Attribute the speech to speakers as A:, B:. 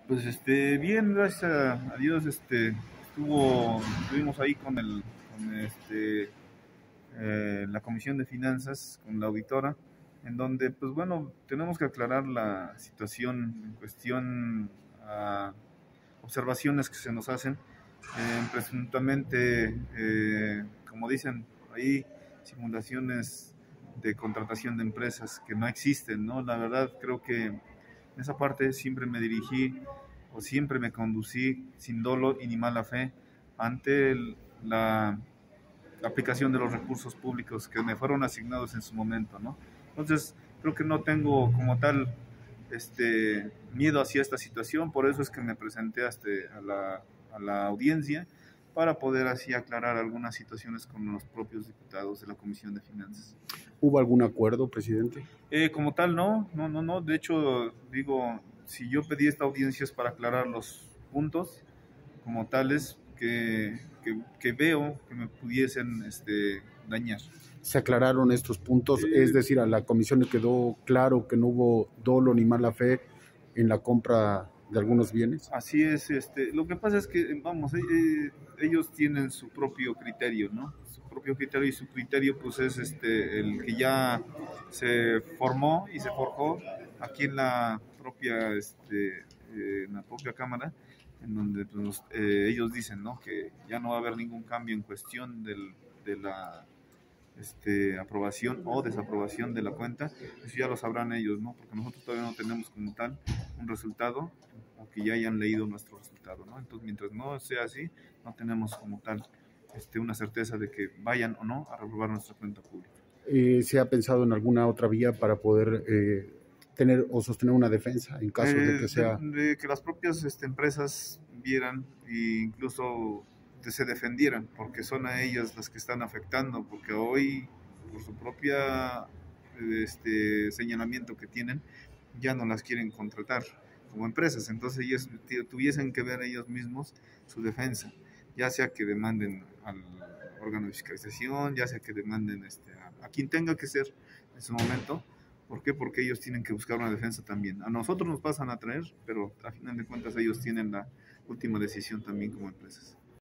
A: Pues bien, gracias a Dios, estuvimos ahí con la Comisión de Finanzas, con la auditora, en donde, pues bueno, tenemos que aclarar la situación en cuestión a observaciones que se nos hacen, presuntamente, como dicen ahí, simulaciones de contratación de empresas que no existen, ¿no? La verdad, creo que en esa parte siempre me dirigí o siempre me conducí sin dolo y ni mala fe ante la aplicación de los recursos públicos que me fueron asignados en su momento, ¿no? Entonces, creo que no tengo como tal miedo hacia esta situación, por eso es que me presenté a la audiencia para poder así aclarar algunas situaciones con los propios diputados de la Comisión de Finanzas.
B: ¿Hubo algún acuerdo, presidente?
A: Como tal, no. De hecho, digo, si yo pedí esta audiencia es para aclarar los puntos como tales que veo que me pudiesen dañar.
B: ¿Se aclararon estos puntos? Es decir, a la comisión le quedó claro que no hubo dolo ni mala fe en la compra de algunos bienes.
A: Así es, lo que pasa es que, vamos, ellos tienen su propio criterio, ¿no? Su propio criterio, y su criterio pues es el que ya se formó y se forjó aquí en la propia Cámara, en donde pues, ellos dicen, ¿no?, que ya no va a haber ningún cambio en cuestión de la aprobación o desaprobación de la cuenta. Eso ya lo sabrán ellos, ¿no? Porque nosotros todavía no tenemos como tal un resultado, o que ya hayan leído nuestro resultado, ¿no? Entonces, mientras no sea así, no tenemos como tal una certeza de que vayan o no a reprobar nuestra cuenta pública.
B: ¿Se ha pensado en alguna otra vía para poder tener o sostener una defensa en caso de que sea...
A: De que las propias empresas vieran e incluso se defendieran, porque son a ellas las que están afectando, porque hoy, por su propia señalamiento que tienen, ya no las quieren contratar como empresas. Entonces ellos tuviesen que ver ellos mismos su defensa, ya sea que demanden al órgano de fiscalización, ya sea que demanden a quien tenga que ser en su momento. ¿Por qué? Porque ellos tienen que buscar una defensa también. A nosotros nos pasan a traer, pero a final de cuentas ellos tienen la última decisión también como empresas.